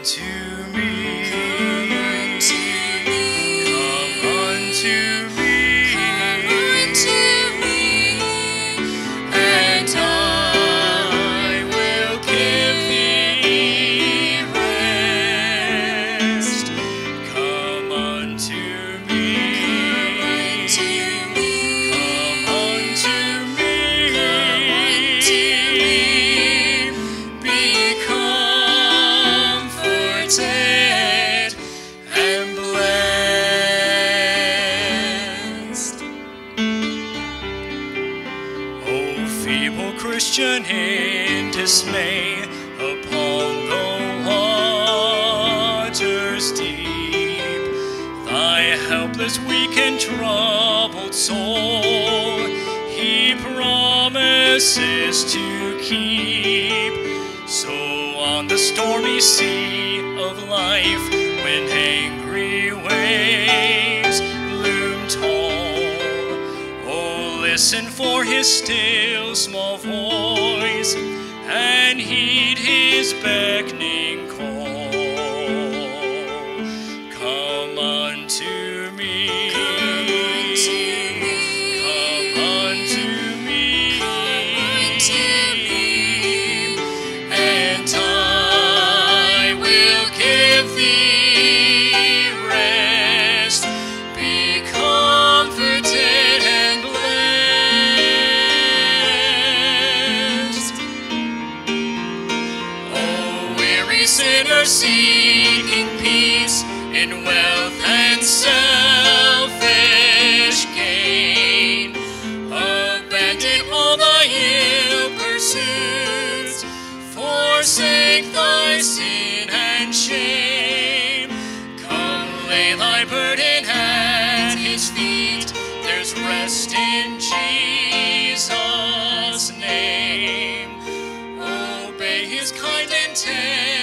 unto me. Christian in dismay upon the waters deep, thy helpless, weak, and troubled soul he promises to keep. So on the stormy sea of life, when angry waves loom tall, oh, listen for his still small voice and heed his beckoning call. Come unto me. Come unto me. Come unto me. Come unto me. And I will give thee rest. Be comforted and blessed. Oh, weary sinner seeking peace in wealth and selfish gain, abandon all thy ill pursuits, forsake thy sin and shame. Come lay thy burden at his feet, there's rest in Jesus' name. Obey his kind and tender